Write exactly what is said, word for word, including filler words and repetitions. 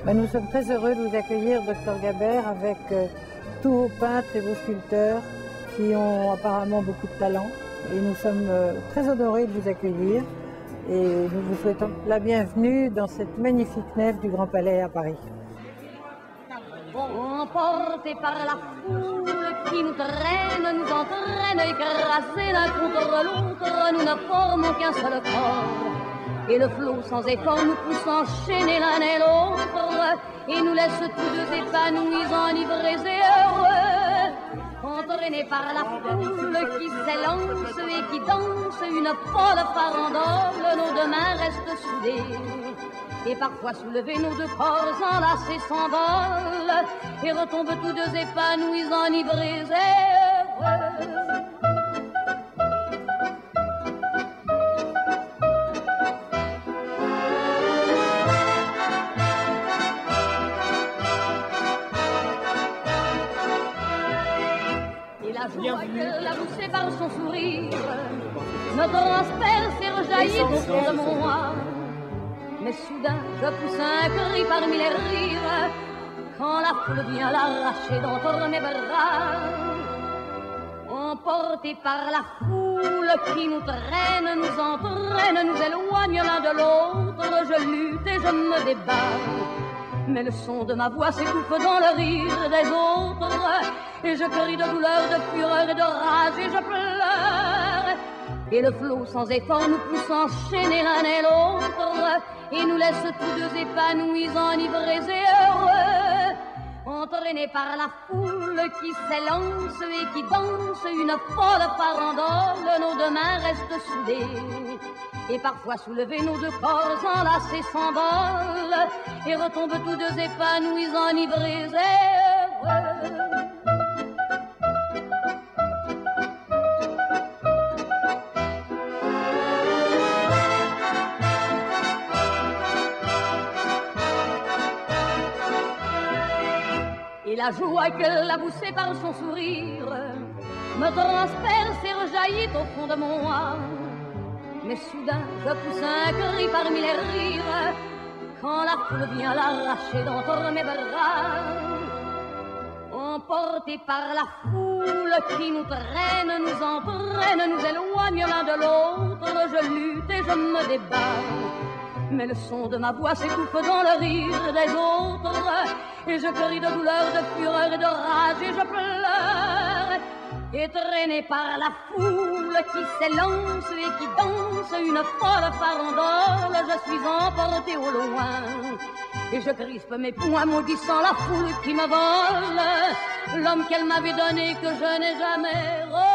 Ben, nous sommes très heureux de vous accueillir, docteur Gaber, avec euh, tous vos peintres et vos sculpteurs qui ont apparemment beaucoup de talent. Et nous sommes euh, très honorés de vous accueillir et nous vous souhaitons la bienvenue dans cette magnifique nef du Grand Palais à Paris. Emportés par la foule qui nous traîne, nous entraîne, écrasés l'un contre l'autre, nous ne formons qu'un seul corps. Et le flot sans effort nous pousse enchaîner l'un et l'autre, et nous laisse tous deux épanouis, enivrés et heureux. Entraînés par la foule qui s'élance et qui danse une folle farandole, nos deux mains restent soudées. Et parfois soulevés, nos deux corps enlacés s'envolent et retombent tous deux épanouis, enivrés et heureux. Et la joie que la boussée par son sourire me transperce et rejaillit au fond de moi. Mais soudain, je pousse un cri parmi les rires, quand la foule vient l'arracher d'entre mes bras. Emportés par la foule qui nous traîne, nous entraîne, nous éloigne l'un de l'autre, je lutte et je me débat. Mais le son de ma voix s'étouffe dans le rire des autres, et je crie de douleur, de fureur et de rage, et je pleure. Et le flot sans effort nous pousse enchaîner l'un et l'autre, et nous laisse tous deux épanouis, enivrés et heureux. Entraînés par la foule qui s'élance et qui danse une folle farandole, nos deux mains restent soudées. Et parfois soulevés, nos deux corps enlacés s'envolent et retombent tous deux épanouis, enivrés et heureux. Et la joie que la boussée par son sourire me transperce et rejaillit au fond de moi. Mais soudain, je pousse un cri parmi les rires, quand la foule vient l'arracher d'entre mes bras. Emportés par la foule qui nous traîne, nous entraîne, nous éloigne l'un de l'autre, je lutte et je me débat. Mais le son de ma voix s'étouffe dans le rire des autres, et je crie de douleur, de fureur et de rage, et je pleure. Et traîné par la foule qui s'élance et qui danse une folle farandole, je suis emporté au loin. Et je crispe mes poings maudissant la foule qui me vole l'homme qu'elle m'avait donné que je n'ai jamais revu.